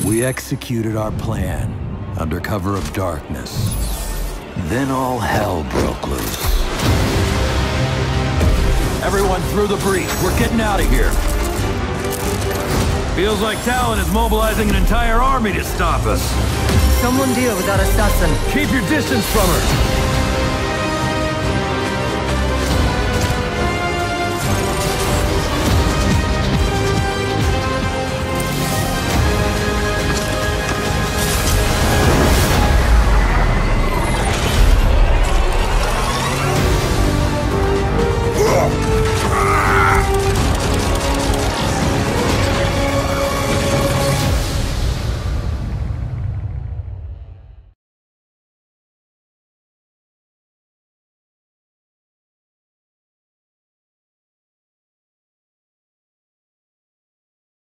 We executed our plan under cover of darkness. Then all hell broke loose. Everyone through the breach. We're getting out of here. Feels like Talon is mobilizing an entire army to stop us. Someone deal with that assassin. Keep your distance from her.